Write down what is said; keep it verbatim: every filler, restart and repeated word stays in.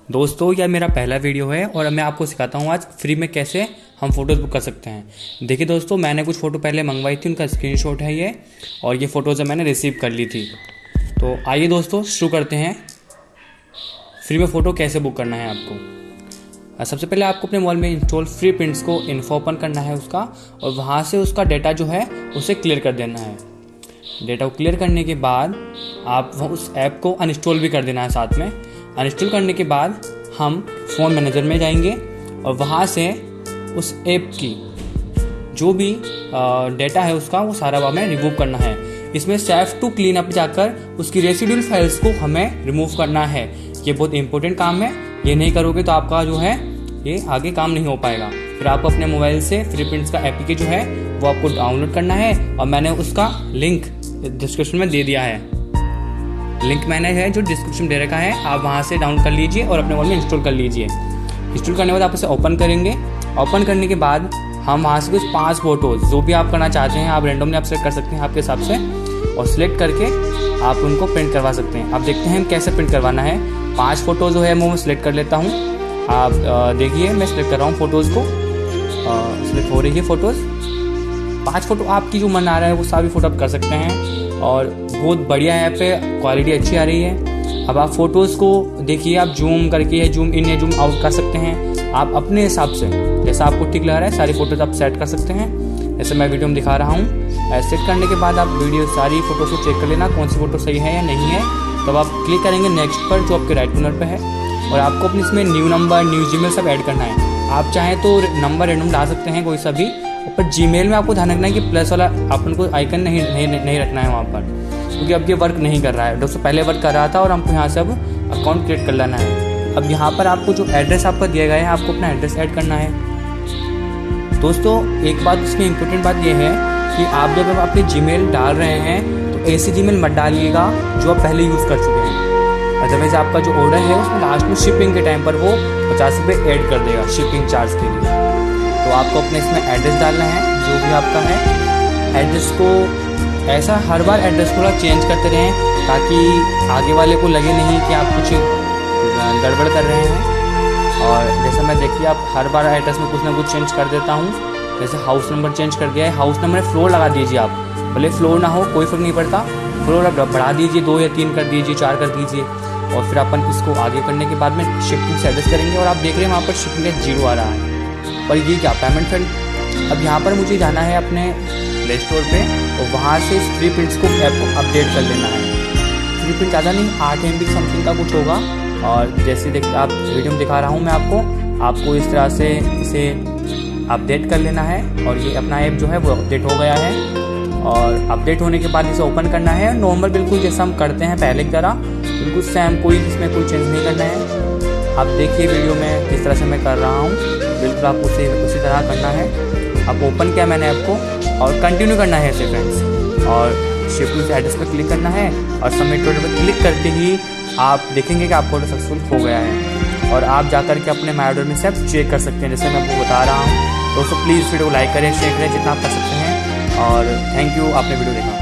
दोस्तों यह मेरा पहला वीडियो है और मैं आपको सिखाता हूँ आज फ्री में कैसे हम फ़ोटोज़ बुक कर सकते हैं। देखिए दोस्तों, मैंने कुछ फ़ोटो पहले मंगवाई थी, उनका स्क्रीनशॉट है ये, और ये फ़ोटोज़ मैंने रिसीव कर ली थी। तो आइए दोस्तों शुरू करते हैं फ्री में फ़ोटो कैसे बुक करना है आपको। सबसे पहले आपको अपने मोबाइल में इंस्टॉल फ्री प्रिंट्स को इन्फो ओपन करना है उसका, और वहाँ से उसका डेटा जो है उसे क्लियर कर देना है। डेटा को क्लियर करने के बाद आप उस ऐप को अनइंस्टॉल भी कर देना है साथ में। अनइंस्टॉल करने के बाद हम फ़ोन मैनेजर में जाएंगे और वहाँ से उस ऐप की जो भी डेटा है उसका वो सारा हमें रिमूव करना है। इसमें सेफ टू क्लीन अप जाकर उसकी रेसिडुअल फाइल्स को हमें रिमूव करना है। ये बहुत इंपॉर्टेंट काम है, ये नहीं करोगे तो आपका जो है ये आगे काम नहीं हो पाएगा। फिर आपको अपने मोबाइल से फ्रीप्रिंट्स का एपीके जो है वो आपको डाउनलोड करना है, और मैंने उसका लिंक डिस्क्रिप्शन में दे दिया है। लिंक मैंने है जो डिस्क्रिप्शन दे रखा है, आप वहाँ से डाउनलोड कर लीजिए और अपने मोबाइल में इंस्टॉल कर लीजिए। इंस्टॉल करने के बाद आप इसे ओपन करेंगे। ओपन करने के बाद हम वहाँ से कुछ पाँच फोटोज़ जो भी आप करना चाहते हैं आप रेंडमली आप सेलेक्ट कर सकते हैं आपके हिसाब से, और सिलेक्ट करके आप उनको प्रिंट करवा सकते हैं। अब देखते हैं कैसे प्रिंट करवाना है। पाँच फोटो जो है वो मैं सिलेक्ट कर लेता हूँ। आप देखिए मैं सिलेक्ट कर रहा हूँ फ़ोटोज़ को, सिलेक्ट हो रही है फ़ोटोज़। पाँच फ़ोटो आपकी जो मन आ रहा है वो सारी फ़ोटो आप कर सकते हैं, और बहुत बढ़िया ऐप है, क्वालिटी अच्छी आ रही है। अब आप फ़ोटोज़ को देखिए, आप जूम करके या जूम इन या जूम आउट कर सकते हैं आप अपने हिसाब से, जैसा आपको ठीक लग रहा है। सारी फ़ोटोज़ आप सेट कर सकते हैं, जैसे मैं वीडियो में दिखा रहा हूँ। सेट करने के बाद आप वीडियो सारी फ़ोटोज़ को चेक कर लेना कौन सी फ़ोटो सही है या नहीं है। तब आप क्लिक करेंगे नेक्स्ट पर जो आपके राइट कॉर्नर पे है, और आपको अपने इसमें न्यू नंबर न्यू जीमेल सब ऐड करना है। आप चाहें तो नंबर रैंडम डाल सकते हैं कोई सा भी, पर जीमेल में आपको ध्यान रखना है कि प्लस वाला अपन को आइकन नहीं नहीं नहीं रखना है वहाँ पर, क्योंकि अब ये वर्क नहीं कर रहा है। दोस्तों पहले वर्क कर रहा था और हमको यहाँ से अब अकाउंट क्रिएट कर लेना है। अब यहाँ पर आपको जो एड्रेस आपका दिया गया है आपको अपना एड्रेस ऐड करना है। दोस्तों एक बात इसमें इम्पोर्टेंट बात यह है कि आप जब अपने जीमेल डाल रहे हैं तो ऐसी जीमेल मत डालिएगा जो आप पहले यूज़ कर चुके हैं। अदरवाइज आपका जो ऑर्डर है उसमें लास्ट में शिपिंग के टाइम पर वो पचास रुपये ऐड कर देगा शिपिंग चार्ज के लिए। तो आपको अपने इसमें एड्रेस डालना है जो भी आपका है। एड्रेस को ऐसा हर बार एड्रेस को चेंज करते रहें ताकि आगे वाले को लगे नहीं कि आप कुछ गड़बड़ कर रहे हैं। और जैसा मैं देखिए आप हर बार एड्रेस में कुछ ना कुछ चेंज कर देता हूँ। जैसे हाउस नंबर चेंज कर दिया है, हाउस नंबर में फ्लोर लगा दीजिए आप, भले फ्लोर ना हो कोई फर्क नहीं पड़ता, फ्लोर आप बढ़ा दीजिए, दो या तीन कर दीजिए, चार कर दीजिए। और फिर अपन इसको आगे करने के बाद में शिफ्टिंग से एडजस्ट करेंगे, और आप देख रहे हैं वहाँ पर शिफ्टिंग का जीरो आ रहा है। और ये क्या पेमेंट फेल्ड। अब यहाँ पर मुझे जाना है अपने प्ले स्टोर पे, और वहाँ से इस फ्री प्रिंट्स को ऐप को अपडेट कर लेना है। फ्री प्रिंट ज़्यादा नहीं, आठ एम बी समथिंग का कुछ होगा। और जैसे देख आप वीडियो में दिखा रहा हूँ मैं आपको आपको इस तरह से इसे अपडेट कर लेना है। और ये अपना ऐप जो है वो अपडेट हो गया है, और अपडेट होने के बाद इसे ओपन करना है। नॉर्मल बिल्कुल जैसा हम करते हैं पहले की तरह, बिल्कुल सेम, कोई इसमें कोई चेंज नहीं करना है। आप देखिए वीडियो में किस तरह से मैं कर रहा हूँ, बिल्कुल आपको उसी उसी तरह करना है। अब ओपन किया मैंने ऐप को और कंटिन्यू करना है ऐसे फ्रेंड्स, और शिफ्ट एड्रेस पर क्लिक करना है, और सबमिट ऑर्डर पर क्लिक करते ही आप देखेंगे कि आपका ऑर्डर सक्सेसफुल हो गया है। और आप जाकर के अपने माई ऑर्डर में से आप चेक कर सकते हैं, जैसे मैं आपको बता रहा हूँ। दोस्तों प्लीज़ वीडियो को लाइक करें, शेयर करें जितना आप कर सकते हैं, और थैंक यू आपने वीडियो देखा।